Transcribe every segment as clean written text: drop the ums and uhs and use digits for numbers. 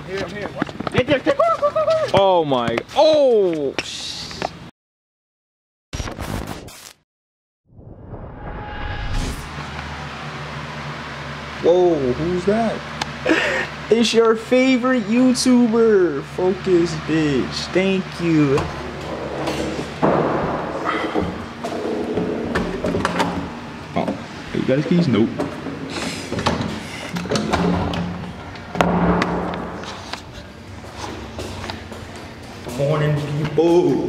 I'm here. Oh my. Oh. Whoa, who's that? It's your favorite YouTuber. Focus, bitch. Thank you. Oh, you got his keys? Nope. Morning, people.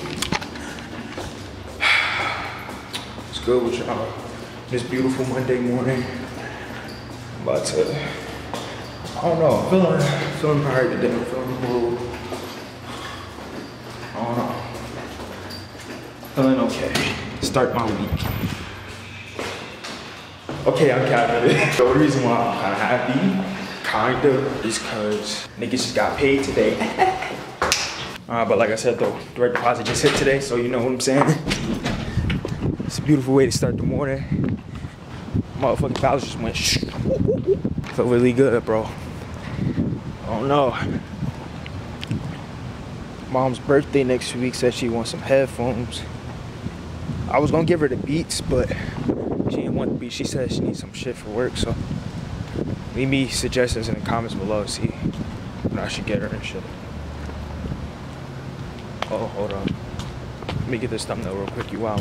What's good with y'all? This beautiful Monday morning. I'm about to, I don't know, I'm feeling tired today. I'm feeling a little, I don't know. Feeling okay. Start my week. Okay, I'm kind of. So the reason why I'm kind of happy, is because niggas just got paid today. But like I said though, direct deposit just hit today, so you know what I'm saying. It's a beautiful way to start the morning. Motherfucking balance just went shh. Felt really good, bro. I don't know. Mom's birthday next week, said she wants some headphones. I was gonna give her the Beats, but she didn't want the Beats. She said she needs some shit for work, so leave me suggestions in the comments below, see what I should get her and shit. Oh, hold on. Let me get this thumbnail real quick, you wow.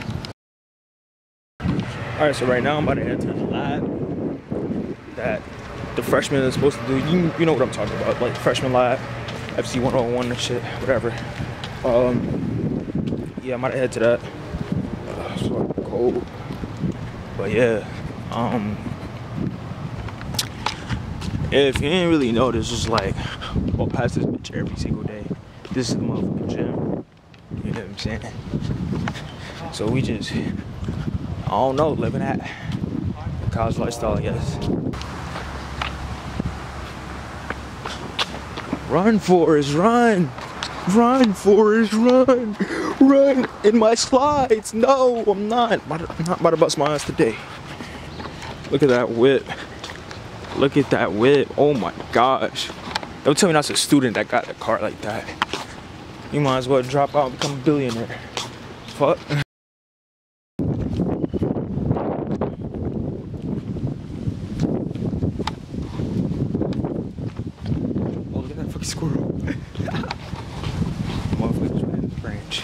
Alright, so right now I'm about to enter the lab that the freshmen are supposed to do. You know what I'm talking about, like freshman lab, FC 101 and shit, whatever. Yeah, I'm about to head to that. It's fucking cold. But yeah, if you didn't really know, this is like, I'll pass this bitch every single day. This is the motherfucking gym. You know what I'm saying? So we just, I don't know, living that college lifestyle, I guess. Run, Forrest, run! Run, Forrest, run! Run in my slides! No, I'm not. I'm not about to bust my ass today. Look at that whip. Look at that whip. Oh my gosh. Don't tell me that's a student that got a car like that. You might as well drop out and become a billionaire. Fuck. Oh, look at that fucking squirrel. Motherfucker's right in the branch.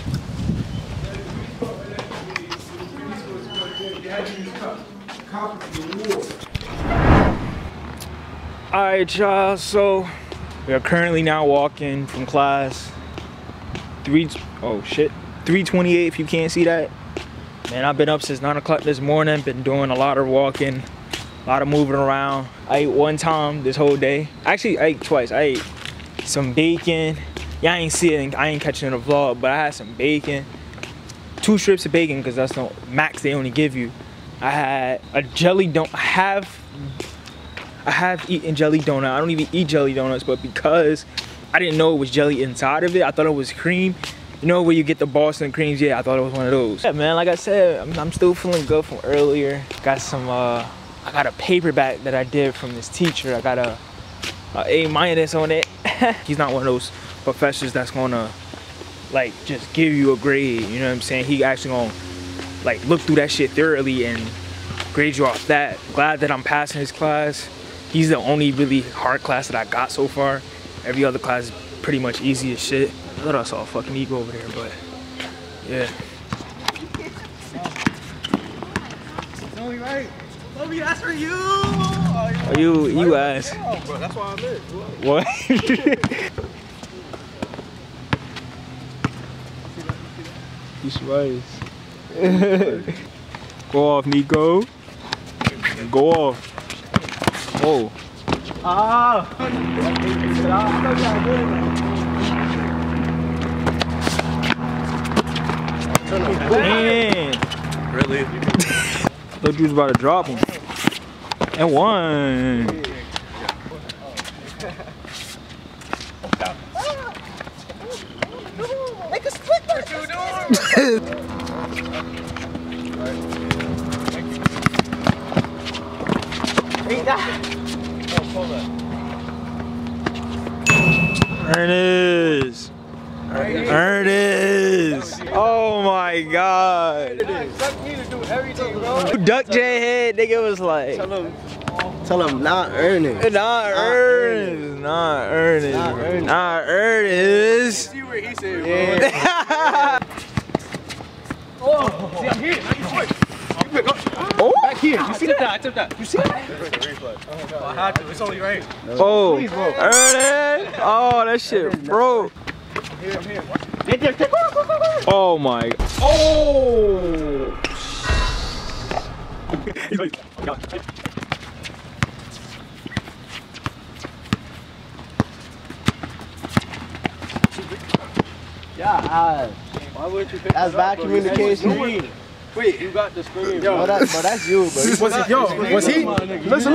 Alright, y'all, so we are currently now walking from class. 3:28 if you can't see that. Man, I've been up since 9 o'clock this morning, been doing a lot of walking, a lot of moving around. I ate one time this whole day. Actually, I ate twice. I ate some bacon. Yeah, I ain't see it, I ain't catching the vlog, but I had some bacon. 2 strips of bacon, because that's the max they only give you. I had a jelly donut. I have eaten jelly donut. I don't even eat jelly donuts, but because I didn't know it was jelly inside of it, I thought it was cream. You know where you get the Boston creams? Yeah, I thought it was one of those. Yeah, man, like I said, I'm still feeling good from earlier. Got some, I got a paperback that I did from this teacher. I got a A- on it. He's not one of those professors that's gonna, like, just give you a grade, you know what I'm saying? He actually gonna, like, look through that shit thoroughly and grade you off that. Glad that I'm passing his class. He's the only really hard class that I got so far. Every other class is pretty much easy as shit. I thought I saw a fucking eagle over there, but yeah. Tell me right. Let me ask for you. Oh, you asked. Oh, bro, that's why I lit. What? He's right. Go off, Nico. Go off. Oh. Ah. Man. Really? Thought you was about to drop him. And one. Make a split. What you doing? Ain't that? Oh, hold on. Ernest. Ernest. Oh my God. You ducked your head, nigga was like. Tell him not Ernest. Not Ernest. Not Ernest. Not Ernest. See where he said, yeah. Oh, see, I'm here. Now you switch. Oh. Back here. You see that? I took that. You see that? Oh, I had to. It's only right. Oh. Ernest. Oh, that shit broke. Here, I'm here. Oh my. Oh. Yeah. Why wouldn't you pick That's bad communication. Wait, you got the screen. Yo, that's you, bro. Was he? Listen.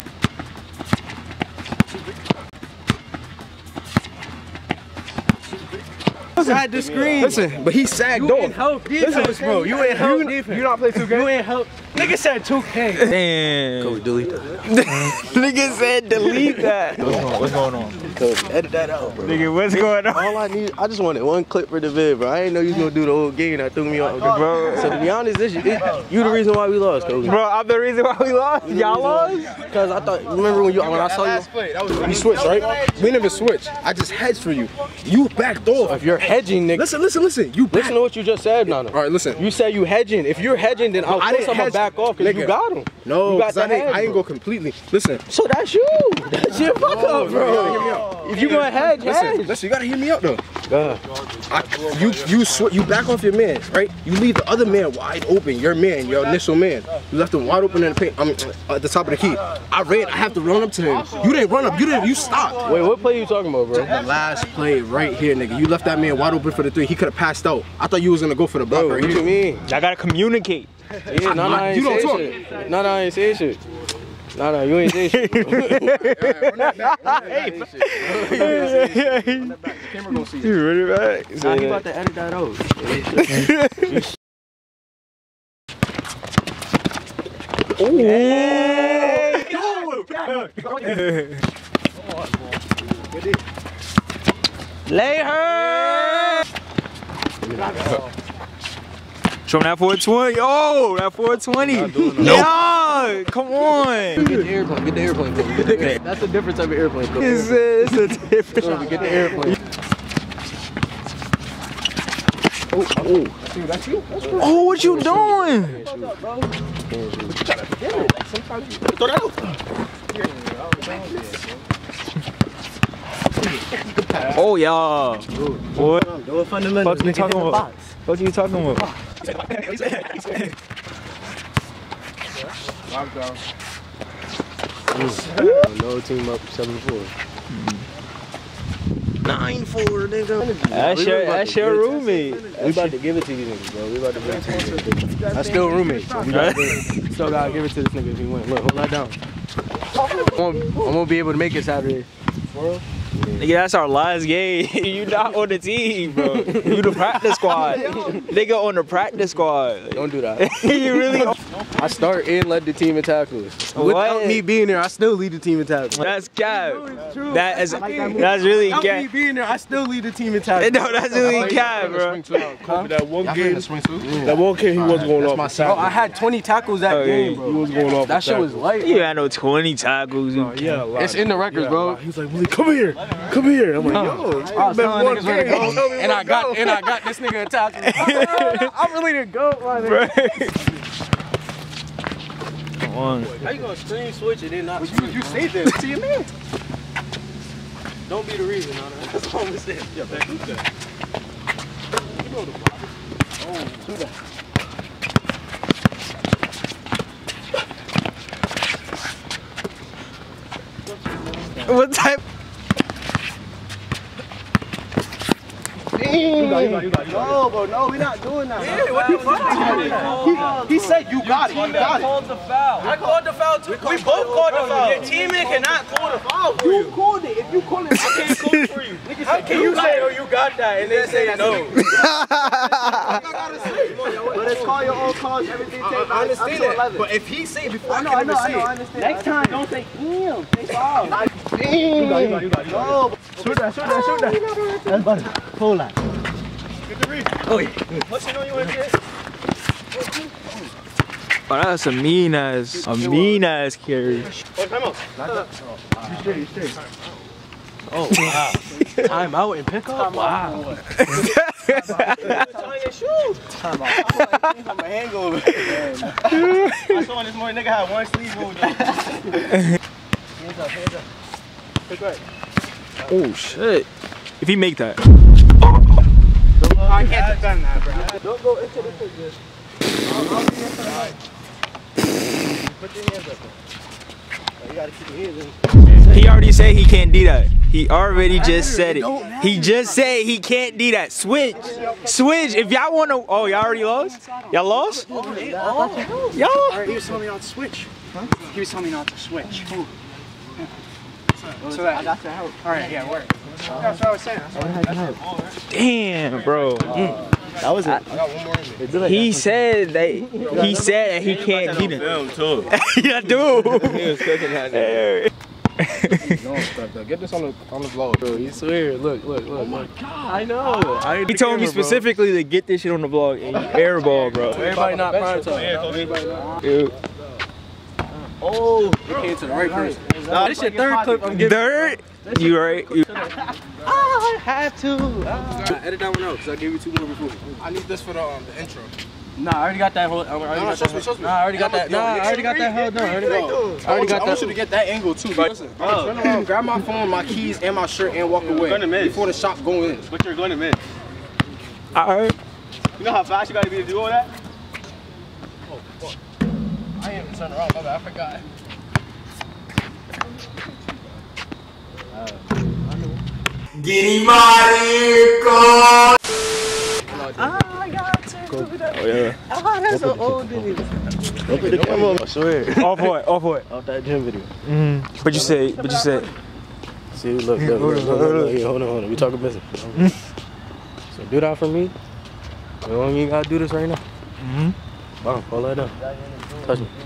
Side the screen. Listen, but he sagged off. Listen, bro, you ain't help defense. You not play 2K? You ain't help. Nigga said 2K. Damn. Cody, delete that. Nigga said delete that. What's going on? Cody, edit that out, bro. Nigga, what's going on? All I need, I just wanted one clip for the vid, bro. I didn't know you was gonna do the whole game. That threw me off, Bro. So to be honest, you the reason why we lost, Cody. Bro, I'm the reason why we lost. Y'all lost? Because I thought, remember when I saw you? We switched, right? We never switched. I just hedged for you. You backed off. If you're hedging, nigga. Listen. You backed. Listen to what you just said, Nana. All right, listen. You said you hedging. If you're hedging, then I'll put some back off because you got him. No, you got I ain't go completely. Listen. So that's you. That's your fuck up, bro. Hear me out. If you gonna hedge, Listen, you gotta hear me out though. You back off your man, right? You leave the other man wide open. Your man, your initial man. You left him wide open in the paint. At the top of the key. I have to run up to him. You didn't run up. You stopped. Wait, what play you talking about, bro? The last play right here, nigga. You left that man wide open for the 3. He could have passed out. I thought you was gonna go for the block right What here. you mean? I gotta communicate. Yeah, no, I ain't say shit. No, I ain't say shit. No, you ain't say shit. Run that back. The camera gonna see you. You really back? Nah, he about to edit that out. Lay her! Show him that 420. Oh, that 420. Yeah, come on. Get the airplane. Get the airplane. That's a different type of airplane. It's a different. Get the airplane. Dude, that's you? Oh, what you doing? Throw that out. Oh, yeah. What? Do it fundamental. What you talking about? What you talking about? No team up 7-4. 9-4, nigga. That's your roommate. We about to give it to these niggas, bro. We about to give it to these niggas. That's still roommates. So we still gotta give it to this nigga if he win. Look, hold that down. I'm gonna be able to make it Saturday. Nigga, that's our last game. You not on the team, bro. You the practice squad. Nigga on the practice squad. Don't do that. You really? I start and led the team in tackles. Without me being there, I still lead the team in tackles. That's cap. That's really cap. Without me being there, I still lead the team in tackles. No, that's really cap, bro. That one game, that one game he wasn't going off. Oh, I had 20 tackles that game, bro. He was going off. That shit was light. You had no 20 tackles. Yeah, It's in the records, bro. He was like, Willie, come here. Come here. I'm like, yo, I was telling niggas where to go, and I got this nigga a tackle. I'm really the GOAT, my nigga. Come on. How you gonna screen switch and then not you stayed there. See your man. Don't be the reason, that's all I'm saying. Yeah, back who's that? You know the block. Oh, do that. What type? You got it. No, bro, no, we're not doing that. Yeah, what you he said you got it. You got it. called the foul. I called the foul too. We both called the foul. Your teammate cannot call the foul for you. You called it. If you call it, I can't call it for you. How can you say, oh, you got that, and then say no? But it's call your own calls, everything take I understand that. But if he say before I can say it. Next time, don't say him. Say foul. You got it. Shoot that. That's butter. Pull that. Get the reach. Oh, yeah. What's it on you want to get? Oh, that's a mean ass carry. Oh, time out. You straight. Oh, wow. Time out and pick up? Wow. Time out. I'm a hangover. I saw this morning, nigga had one sleeve rolled up. Hands up. Pick right. Oh shit. If he make that. I can't defend that, bro. Don't go into the picture. Put your hands up. You gotta keep your hands in. He already said he can't do that. He already just said it. He just said he can't do that. Switch. If y'all want to. Oh, y'all already lost? Y'all lost? Y'all? He was telling me not to switch. Huh? He was telling me not to switch. So that I got to help. Alright, yeah, work. That's what I was saying. Damn, bro. That was it. I got one more in there. He said that he can't do that. Yeah, dude. He was cooking that. Get this on the vlog, bro. You swear. Look. Oh my god. I know. He told me specifically to get this shit on the vlog and airball, bro. Everybody not prime time. Dude. Oh, you came to the right person. Nah, this your third clip I'm giving. Third? You right? I have to. Edit that one out, because I gave you 2 more before. I need this for the intro. Nah, I already got that whole. I already got that. Nah, I already got that held down. I want you to get that angle too. Listen, turn around, grab my phone, my keys, and my shirt, and walk away before the shot go in. But you're going to miss. Alright. You know how fast you gotta be to do all that? Oh, fuck. I ain't even turn around, my bad, I forgot. Get him out of here, God! I got to. Oh, yeah. That's so old, dude. Don't put the camera on, I swear. Off what? Off that gym video. But you said. See, look. Here, hold on. We talking business. So do that for me. You don't even gotta do this right now. Bomb, hold that down. Touch me.